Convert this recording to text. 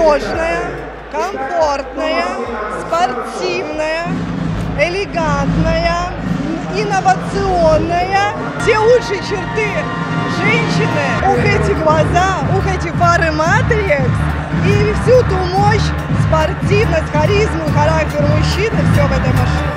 надежная, комфортная, спортивная, элегантная, инновационная. Все лучшие черты женщины, ух, эти глаза, ух, эти фары матрикс и всю ту мощь, спортивность, харизму, характер мужчины, все в этой машине.